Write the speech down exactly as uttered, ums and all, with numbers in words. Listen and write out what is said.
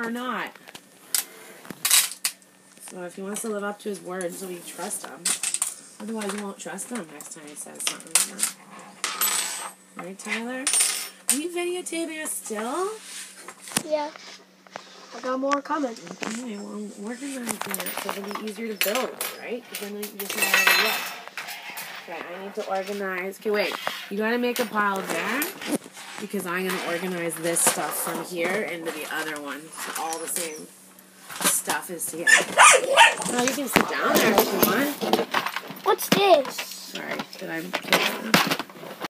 or not. So if he wants to live up to his word, so you trust him. Otherwise, you won't trust him next time he says something like that. Right, Tyler? Are you videotaping us still? Yeah. I got more coming. Okay, well, I'm organizing it so it'll be easier to build, right? Because then you just know how to look. Okay, I need to organize. Okay, wait. You gotta make a pile there because I'm gonna organize this stuff from here into the other one. So all the same stuff is together. Oh, you can sit down there if you want. What's this? Sorry, did I?